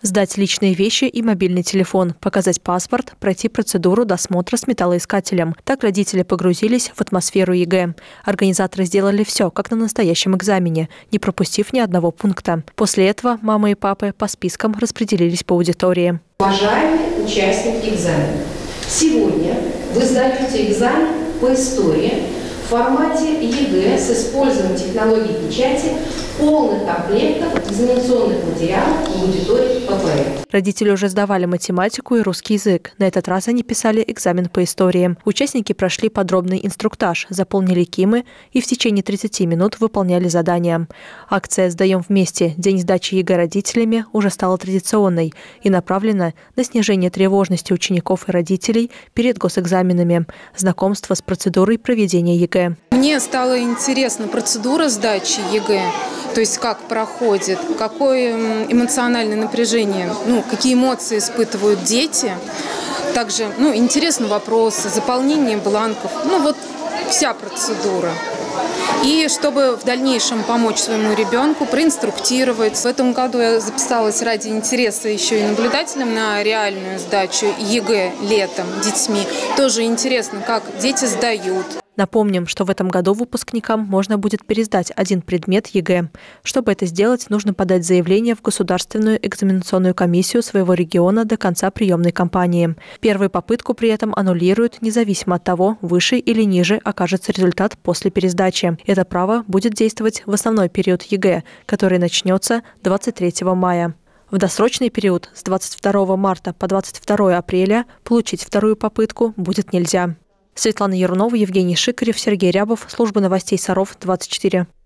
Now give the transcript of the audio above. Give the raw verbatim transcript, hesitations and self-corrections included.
Сдать личные вещи и мобильный телефон, показать паспорт, пройти процедуру досмотра с металлоискателем. Так родители погрузились в атмосферу ЕГЭ. Организаторы сделали все, как на настоящем экзамене, не пропустив ни одного пункта. После этого мамы и папы по спискам распределились по аудитории. Уважаемые участники экзамена, сегодня вы сдаете экзамен по истории в формате ЕГЭ с использованием технологий печати полных комплектов экзаменационных материалов в аудитории ППР. Родители уже сдавали математику и русский язык. На этот раз они писали экзамен по истории. Участники прошли подробный инструктаж, заполнили КИМы и в течение тридцати минут выполняли задания. Акция «Сдаем вместе. День сдачи ЕГЭ родителями» уже стала традиционной и направлена на снижение тревожности учеников и родителей перед госэкзаменами, знакомство с процедурой проведения ЕГЭ. Мне стала интересна процедура сдачи ЕГЭ. То есть как проходит, какое эмоциональное напряжение, ну, какие эмоции испытывают дети. Также ну, интересны вопросы, заполнение бланков, ну вот вся процедура. И чтобы в дальнейшем помочь своему ребенку, проинструктировать. В этом году я записалась ради интереса еще и наблюдателем на реальную сдачу ЕГЭ летом детьми. Тоже интересно, как дети сдают. Напомним, что в этом году выпускникам можно будет пересдать один предмет ЕГЭ. Чтобы это сделать, нужно подать заявление в Государственную экзаменационную комиссию своего региона до конца приемной кампании. Первую попытку при этом аннулируют, независимо от того, выше или ниже окажется результат после пересдачи. Это право будет действовать в основной период ЕГЭ, который начнется двадцать третьего мая. В досрочный период с двадцать второго марта по двадцать второе апреля получить вторую попытку будет нельзя. Светлана Ярунова, Евгений Шикарев, Сергей Рябов. Служба новостей Саров, двадцать четыре.